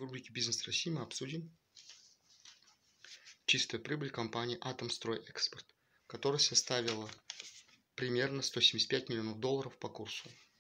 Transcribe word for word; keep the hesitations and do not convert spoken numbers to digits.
в рубрике «Бизнес России» мы обсудим чистую прибыль компании «Атомстройэкспорт», которая составила примерно сто семьдесят пять миллионов долларов по курсу.